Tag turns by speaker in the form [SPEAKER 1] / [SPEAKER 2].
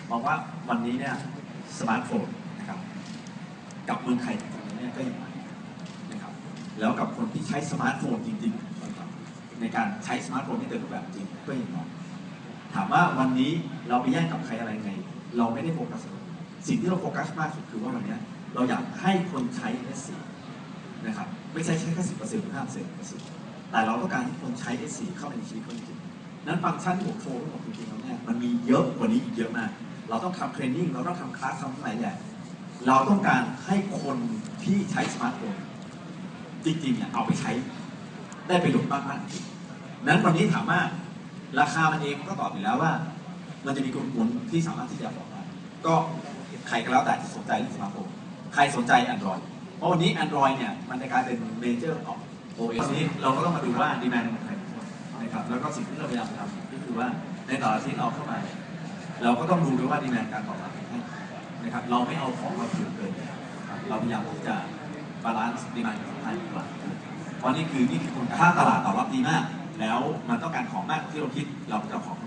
[SPEAKER 1] มองว่าวันนี้เนี่ยสมาร์ทโฟนนะครับกับเมืองไทยตรงนี้เนี่ยก็ยังมานะครับแล้วกับคนที่ใช้สมาร์ทโฟนจริงๆนะครับในการใช้สมาร์ทโฟนที่เต็มรูปแบบจริงก็ยังน้อยถามว่าวันนี้เราไปแย่งกับใครอะไรไงเราไม่ได้โฟกัสสิ่งที่เราโฟกัสมากสุดคือว่าวันนี้เราอยากให้คนใช้ S4 นะครับไม่ใช่แค่10%หรือ5%แต่เราต้องการให้คนใช้ S4 เข้าไปในชีวิตคนจริงนั้นฟังก์ชันที่ผมโชว์ทั้งหมดจริงๆแล้วเนี่ยมันมีเยอะกว่านี้อีกเยอะมากเราต้องทำเทรนนิ่งเราต้องทำคลาสทำอะไรใหญ่เราต้องการให้คนที่ใช้สมาร์ทโฟนจริงๆเนี่ยเอาไปใช้ได้ประโยชน์มากๆจริงนั้นวันนี้ถามว่าราคามันเองก็ตอบอยู่แล้วว่ามันจะมีกลุ่มที่สามารถที่จะบอกได้ก็ใครก็แล้วแต่ที่สนใจเรื่องสมาร์ทโฟนใครสนใจ Android เพราะวันนี้ Android เนี่ยมันจะกลายเป็นเมเจอร์ของ OS นี้เราก็ต้องมาดูว่าดีแมนด์ของใครนะครับแล้วก็สิ่งที่เราพยายามทำก็คือว่าในต่ออาทิตย์เราเข้ามาเราก็ต้องดูด้วยว่าดีแมนด์การตอบรับให้นะครับเราไม่เอาของมาเผื่อเกินเราพยายามที่จะบาลานซ์ดีแมนด์กับsupplyดีกว่าเพราะนี่คือคุณค่าตลาดตอบรับดีมากแล้วมันต้องการของมากที่เราคิดเราก็จะของ